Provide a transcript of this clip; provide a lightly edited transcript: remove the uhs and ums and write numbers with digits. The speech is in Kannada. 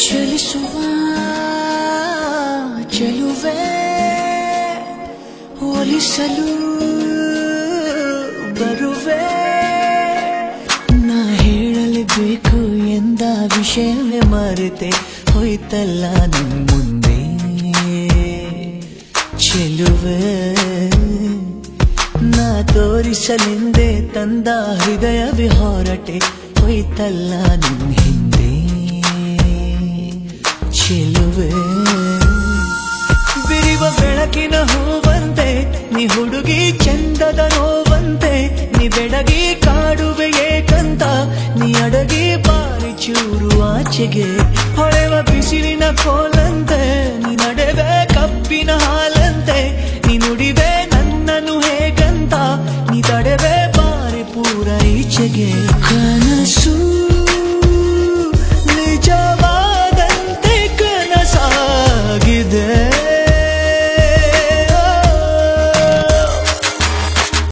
ಚಲಿಸುವ ಚೆಲುವೆ ಒಲಿಸಲು ಬರುವೆ ನಾ ಹೇಳಲೇಬೇಕು ಎಂದ ವಿಷಯವೇ ಮರೆತೆ ಹೋಯ್ತಲ್ಲ ನಿನ್ ಮುಂದೆ ಚೆಲುವೆ ನಾ ತೋರಿಸಲೆಂದೇ ತಂದ ಹೃದಯವೇ ಹೊರಟೆ ಹೋಯ್ತಲ್ಲ ನಿನ್ ಹಿಂದೆ ಚೆಲುವೆ ಬಿರಿವ ಬೆಳಕಿನ ಹೂವಂತೆ ನೀ ಹುಡುಗಿ ಚಂದದ ನೋವಂತೆ ನೀ ಬೆಡಗಿ ಕಾಡುವೆ ಏಕಂತ ನೀ ಅಡಗಿ ಬಾರಿ ಚೂರು ಆಚೆಗೆ ಹೊಳೆವ ಬಿಸಿಲಿನ ಕೋಲಂತೆ ನೀ ನಡೆವೆ ಕಪ್ಪಿನ ಹಾಲಂತೆ ನೀ ನುಡಿವೆ ನನ್ನನ್ನು ಹೇಗಂತ ನೀ ತಡೆವೆ ಬಾರಿ ಪೂರ ಈಚೆಗೆ ಕನಸು